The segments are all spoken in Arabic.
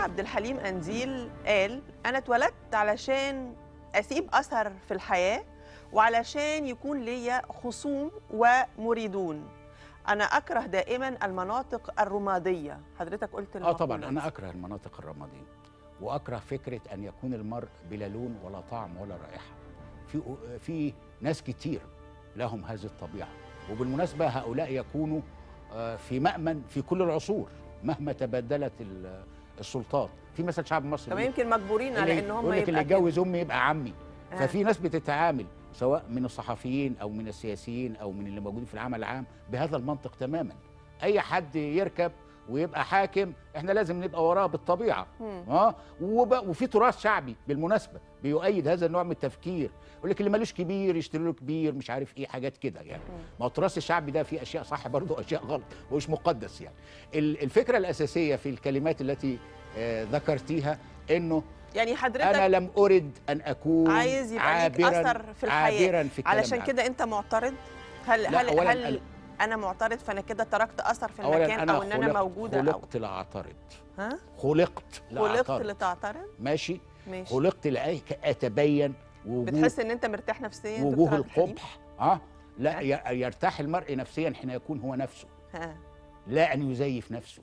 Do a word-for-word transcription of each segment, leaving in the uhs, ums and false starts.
عبد الحليم قنديل قال: أنا اتولدت علشان أسيب أثر في الحياة وعلشان يكون ليا خصوم ومريدون. أنا أكره دائما المناطق الرمادية. حضرتك قلت اه طبعا أنا أكره المناطق الرمادية، وأكره فكرة أن يكون المرء بلا لون ولا طعم ولا رائحة. في في ناس كتير لهم هذه الطبيعة، وبالمناسبة هؤلاء يكونوا في مأمن في كل العصور مهما تبدلت السلطات. في مثل شعب مصر طب يمكن مجبورين على ان هم يقول لك اللي يتجوز امي يبقى عمي. آه. ففي ناس بتتعامل سواء من الصحفيين او من السياسيين او من اللي موجودين في العمل العام بهذا المنطق تماما. اي حد يركب ويبقى حاكم احنا لازم نبقى وراه بالطبيعه. اه وفي تراث شعبي بالمناسبه بيؤيد هذا النوع من التفكير. يقول لك اللي مالوش كبير يشتري له كبير، مش عارف ايه، حاجات كده يعني. ما هو التراث الشعبي ده فيه اشياء صح برضه واشياء غلط ومش مقدس يعني. الفكره الاساسيه في الكلمات التي آه ذكرتيها انه يعني حضرتك انا لم ارد ان اكون عايز يبقى عابرا ليك اثر في الحياه عابرا في علشان كده انت معترض. هل هل هل انا معترض فانا كده تركت اثر في المكان او ان انا موجوده؟ خلقت او لاعترض. ها خلقت لاعترض. خلقت لتعترض. ماشي. ماشي. خلقت لاتبين وجوه. بتحس ان انت مرتاح نفسيا؟ وجوه القبح. اه لا ها؟ يرتاح المرء نفسيا حين يكون هو نفسه. ها. لا ان يزيف نفسه.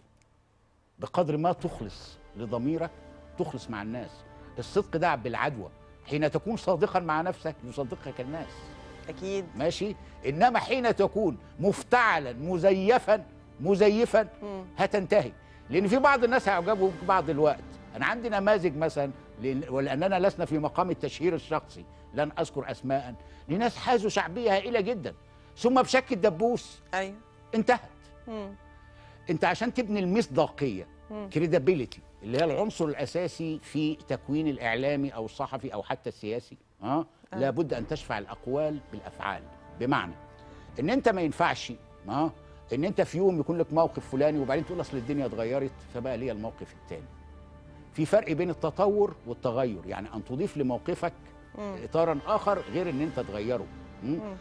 بقدر ما تخلص لضميرك تخلص مع الناس. الصدق ده بالعدوى. حين تكون صادقا مع نفسك يصدقك الناس. اكيد. ماشي. انما حين تكون مفتعلا مزيفا مزيفا مم. هتنتهي. لان في بعض الناس هيعجبوا بعض الوقت. انا عندي نماذج مثلا ولاننا لسنا في مقام التشهير الشخصي لن اذكر اسماء لناس حازوا شعبيه هائله جدا ثم بشك الدبوس ايوه انتهت. مم. انت عشان تبني المصداقيه كريدابيليتي اللي هي العنصر الاساسي في تكوين الاعلامي او الصحفي او حتى السياسي اه, آه. لابد ان تشفع الاقوال بالافعال. بمعنى ان انت ما ينفعش اه ان انت في يوم يكون لك موقف فلاني وبعدين تقول اصل الدنيا اتغيرت فبقى ليا الموقف الثاني. في فرق بين التطور والتغير، يعني ان تضيف لموقفك مم. اطارا اخر غير ان انت تغيره. مم. مم.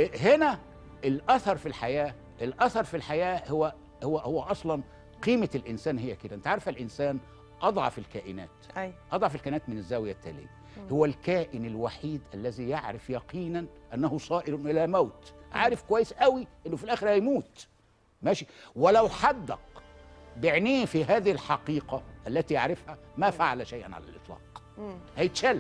هنا الاثر في الحياه، الاثر في الحياه هو هو هو اصلا قيمه الانسان هي كده. انت عارفه الانسان اضعف الكائنات. أي. اضعف الكائنات من الزاويه التاليه. مم. هو الكائن الوحيد الذي يعرف يقينا انه صائر الى موت. مم. عارف كويس قوي انه في الاخر هيموت. ماشي. ولو حدق بعينيه في هذه الحقيقه التي يعرفها ما فعل شيئا على الاطلاق. مم. هيتشل.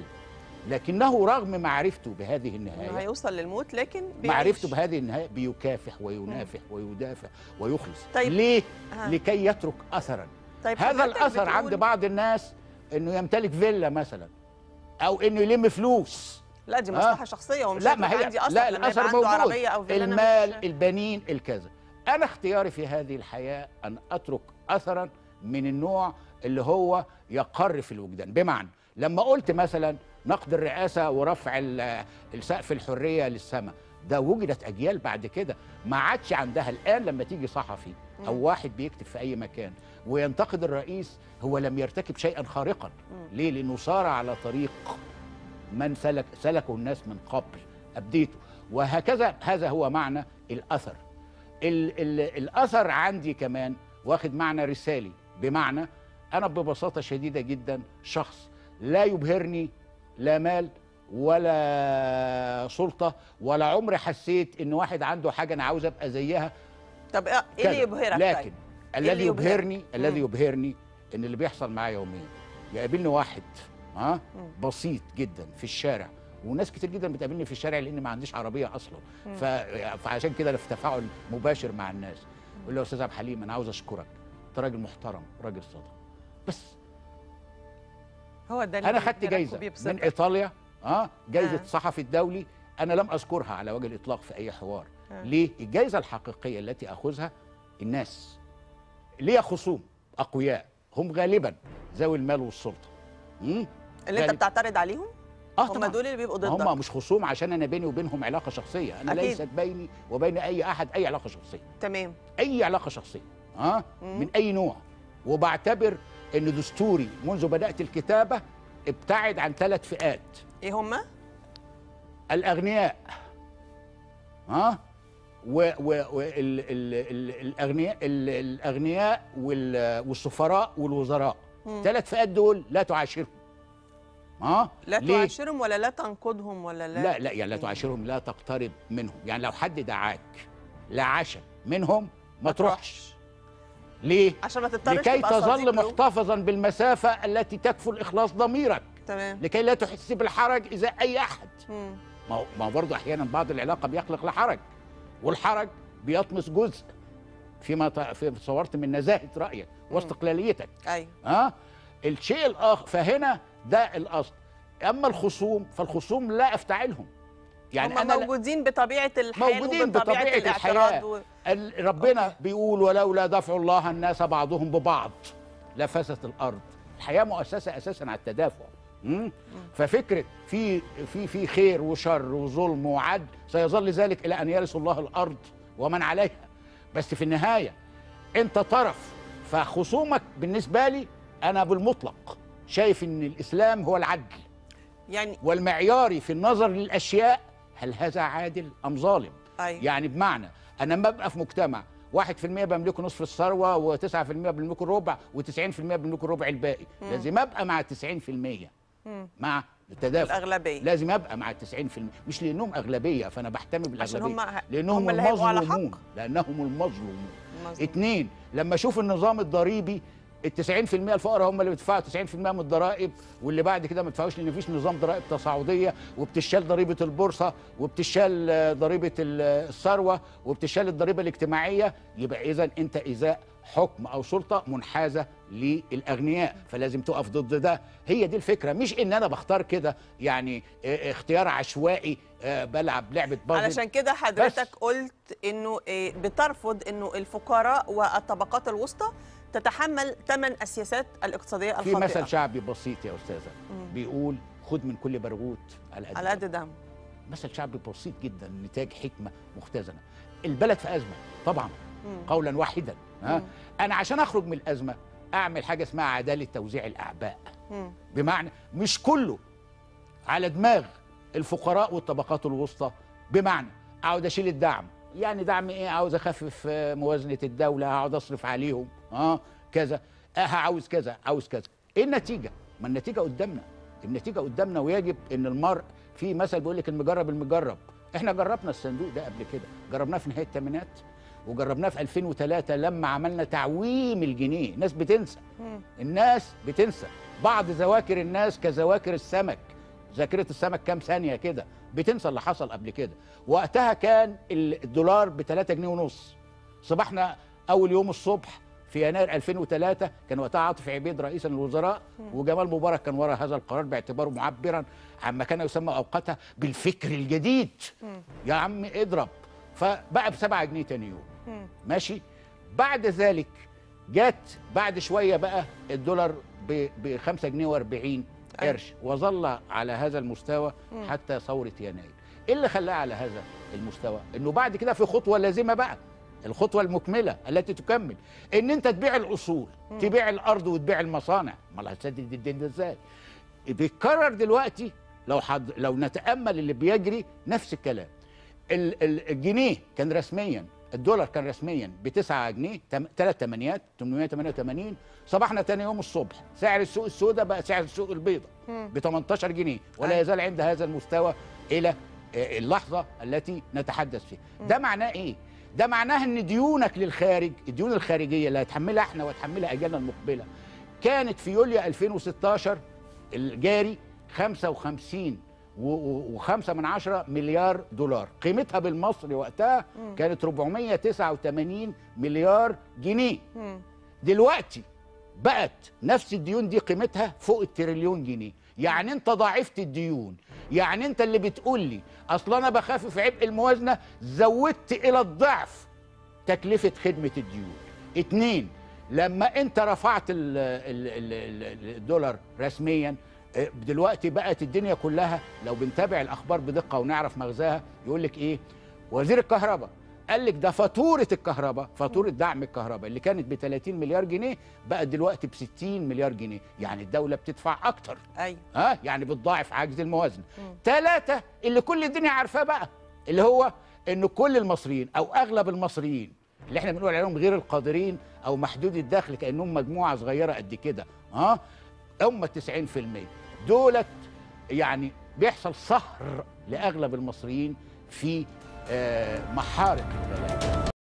لكنه رغم معرفته بهذه النهايه انه هيوصل للموت لكن بيعيش. معرفته بهذه النهايه بيكافح وينافح مم. ويدافع ويخلص. طيب. ليه؟ ها. لكي يترك اثرا. طيب هذا الاثر بتقول... عند بعض الناس انه يمتلك فيلا مثلا او انه يلم فلوس. لا دي مصلحه شخصيه ومش لا ما هي عندي اثر. لا الاثر موجود. عربية أو فيلا المال مش... البنين الكذا. انا اختياري في هذه الحياه ان اترك اثرا من النوع اللي هو يقر في الوجدان. بمعنى لما قلت مثلا نقد الرئاسه ورفع السقف الحريه للسماء، ده وجدت اجيال بعد كده ما عادش عندها. الان لما تيجي صحفي او واحد بيكتب في اي مكان وينتقد الرئيس هو لم يرتكب شيئا خارقا. ليه؟ لانه صار على طريق من سلك سلكه الناس من قبل ابديته. وهكذا هذا هو معنى الاثر. ال ال الاثر عندي كمان واخد معنى رسالي. بمعنى انا ببساطه شديده جدا شخص لا يبهرني لا مال ولا سلطه ولا عمري حسيت ان واحد عنده حاجه انا عاوز ابقى زيها. طب ايه اللي يبهرك؟ لكن طيب. الذي يبهرني الذي يبهرني ان اللي بيحصل معايا يوميا يقابلني واحد ها بسيط جدا في الشارع، وناس كتير جدا بتقابلني في الشارع لان ما عنديش عربيه اصلا. ف... فعشان كده في تفاعل مباشر مع الناس. يقول لي يا استاذ عبد الحليم انا عاوز اشكرك، انت راجل محترم راجل صادق. بس هو ده اللي انا خدت جايزه من ايطاليا اه جايزه آه. صحفي الدولي. انا لم اذكرها على وجه الاطلاق في اي حوار. آه. ليه؟ الجايزه الحقيقيه التي اخذها الناس ليا خصوم اقوياء هم غالبا ذوي المال والسلطه. امم اللي انت بتعترض عليهم؟ اه هم دول اللي بيبقوا ضدك. هم مش خصوم عشان انا بيني وبينهم علاقه شخصيه. انا أكيد. ليست بيني وبين اي احد اي علاقه شخصيه. تمام. اي علاقه شخصيه اه مم. من اي نوع. وبعتبر ان دستوري منذ بدات الكتابه ابتعد عن ثلاث فئات. ايه هما؟ الاغنياء ها والاغنياء الاغنياء والسفراء والوزراء. ثلاث فئات دول لا تعاشرهم. اه لا ليه؟ تعاشرهم ولا لا تنقضهم ولا لا لا لا يعني لا تعاشرهم، لا تقترب منهم. يعني لو حد دعاك لعشاء منهم ما تروحش. ليه؟ عشان ما تضطرش لكي تبقى تظل صديق له. محتفظا بالمسافة التي تكفل إخلاص ضميرك. تمام. لكي لا تحس بالحرج إذا أي أحد. مم. ما هو ما هو برضه أحيانا بعض العلاقة بيخلق لحرج، والحرج بيطمس جزء فيما ت- في صورت من نزاهة رأيك واستقلاليتك. ايوه. ها؟ الشيء الآخر، فهنا ده الأصل. أما الخصوم فالخصوم لا أفتعلهم. يعني يعني هم أنا لا- موجودين بطبيعة الحال موجودين وبطبيعة بطبيعة الاعتراض الحياة. و... ال- ربنا أوكي. بيقول ولولا دفع الله الناس بعضهم ببعض لفسدت الارض. الحياه مؤسسه اساسا على التدافع. مم؟ ففكره في في في خير وشر وظلم وعدل، سيظل ذلك الى ان يرث الله الارض ومن عليها. بس في النهايه انت طرف، فخصومك بالنسبه لي انا بالمطلق شايف ان الاسلام هو العدل يعني والمعياري في النظر للاشياء، هل هذا عادل ام ظالم؟ أيوة. يعني بمعنى انا لما ابقى في مجتمع واحد في المية بملكوا نصف الثروه وتسعة في المية بملكوا الربع وتسعين في المية بملكوا الربع الباقي، مم. لازم ابقى مع تسعين في المية مم. مع التدافع. الأغلبية لازم ابقى مع تسعين في المية، مش لانهم اغلبيه فانا بحتمي عشان بالاغلبيه، هم لانهم هم اللي هيبقوا على المظلومون، حق. لانهم المظلومون. مظلوم. اتنين، لما اشوف النظام الضريبي ال تسعين في المية الفقراء هم اللي بيدفعوا تسعين في المية من الضرائب، واللي بعد كده ما يدفعوش لان مفيش نظام ضرائب تصاعديه، وبتشال ضريبه البورصه وبتشال آه، ضريبه ال- الثروه وبتشال الضريبه الاجتماعيه، يبقى اذا انت ازاء حكم او سلطه منحازه للاغنياء، فلازم تقف ضد ده. هي دي الفكره، مش ان انا بختار كده يعني آه، اختيار عشوائي آه، بلعب لعبه بازل. علشان كده حضرتك بس. قلت انه إيه، بترفض انه الفقراء والطبقات الوسطى تتحمل ثمن السياسات الاقتصاديه في الخاطئه. مثل شعبي بسيط يا استاذه مم. بيقول خد من كل برغوت على قد على قد دم. مثل شعبي بسيط جدا، نتاج حكمه مختزنه. البلد في ازمه طبعا مم. قولا واحدا. ها؟ مم. انا عشان اخرج من الازمه اعمل حاجه اسمها عداله توزيع الاعباء، مم. بمعنى مش كله على دماغ الفقراء والطبقات الوسطى، بمعنى اقعد اشيل الدعم. يعني دعم ايه؟ عاوز اخفف آه، موازنه الدوله، هقعد اصرف عليهم اه كذا، اه عاوز كذا عاوز كذا. ايه النتيجه؟ ما النتيجه قدامنا، النتيجه قدامنا، ويجب ان المرء، في مثل بيقول لك المجرب المجرب. احنا جربنا الصندوق ده قبل كده، جربناه في نهايه الثمانينات وجربناه في ألفين وثلاثة لما عملنا تعويم الجنيه. الناس بتنسى، مم. الناس بتنسى بعض ذواكر الناس كذواكر السمك، ذاكره السمك كام ثانيه كده بتنسى اللي حصل قبل كده. وقتها كان الدولار ب ثلاثة جنيه ونص. صبحنا اول يوم الصبح في يناير ألفين وثلاثة، كان وقتها عاطف عبيد رئيسا للوزراء وجمال مبارك كان وراء هذا القرار باعتباره معبرا عما كان يسمى اوقاتها بالفكر الجديد. مم. يا عم اضرب، فبقى ب سبعة جنيه تاني يوم. مم. ماشي. بعد ذلك جت بعد شويه بقى الدولار ب خمسة جنيه وأربعين قرش، وظل على هذا المستوى مم. حتى ثوره يناير. ايه اللي خلاه على هذا المستوى؟ انه بعد كده في خطوه لازمه بقى، الخطوه المكمله التي تكمل، ان انت تبيع الاصول، مم. تبيع الارض وتبيع المصانع. امال هتسدد الدين ده ازاي؟ بيتكرر دلوقتي. لو حد لو نتامل اللي بيجري نفس الكلام. ال- ال- الجنيه كان رسميا، الدولار كان رسميا ب تسعة جنيه ثلاث تمانيات ثمانمائة وثمانية وثمانين. صبحنا تاني يوم الصبح سعر السوق السوداء بقى سعر السوق البيضاء مم. ب تمنتاشر جنيه، ولا أيوة. يزال عند هذا المستوى الى آه، اللحظه التي نتحدث فيها. ده معناه ايه؟ ده معناه ان ديونك للخارج، الديون الخارجيه اللي هتحملها احنا وهتحملها اجيالنا المقبله، كانت في يوليو ألفين وستاشر الجاري خمسة وخمسين وخمسة من عشرة مليار دولار. قيمتها بالمصري وقتها مم. كانت أربعمائة وتسعة وثمانين مليار جنيه. مم. دلوقتي بقت نفس الديون دي قيمتها فوق التريليون جنيه. يعني انت ضاعفت الديون. يعني انت اللي بتقول لي اصل انا بخفف عبء الموازنه، زودت الى الضعف تكلفه خدمه الديون. اتنين، لما انت رفعت ال ال ال الدولار رسميا، دلوقتي بقت الدنيا كلها لو بنتابع الاخبار بدقه ونعرف مغزاها، يقول لك ايه؟ وزير الكهرباء قال لك ده فاتوره الكهرباء، فاتوره دعم الكهرباء اللي كانت ب ثلاثين مليار جنيه بقت دلوقتي ب ستين مليار جنيه. يعني الدوله بتدفع اكتر. ايوه. ها يعني بتضاعف عجز الموازنه. مم. ثلاثه، اللي كل الدنيا عارفاه بقى، اللي هو ان كل المصريين او اغلب المصريين اللي احنا بنقول عليهم غير القادرين او محدود الدخل كانهم مجموعه صغيره قد كده، اه هم تسعين في المية دولت. يعني بيحصل سهر لاغلب المصريين في آه محارق البلاد.